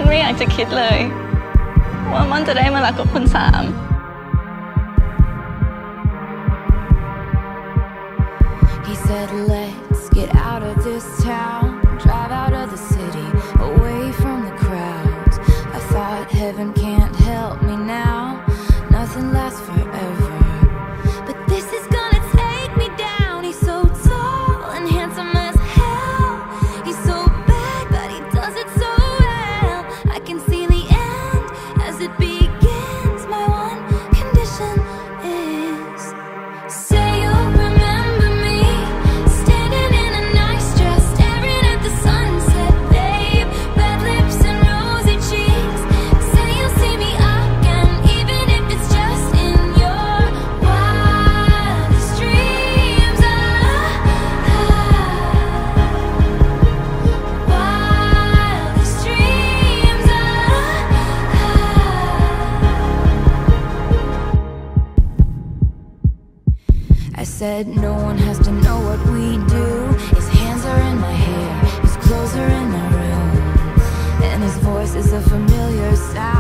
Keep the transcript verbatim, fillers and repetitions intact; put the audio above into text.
ไม่อยากจะคิดเลยว่าม่อนจะได้มารักกับคุณสาม He said let's get out of this town, drive out of the city, away from the crowds. I thought heaven can't help me now, nothing lasts forever, but this is gonna take me down. He's so tall and handsome as hell. He's so bad but he does it so well. I can see the end as it begins. My one condition is say you'll remember me standing in a nice dress, staring at the sunset, babe. Red lips and rosy cheeks. Say you'll see me again, even if it's just in your wildest dreams. Ah, wildest dreams. Ah, I said no one has to know what we do. His hands are in my hair, his clothes are in my room, and his voice is a familiar sound.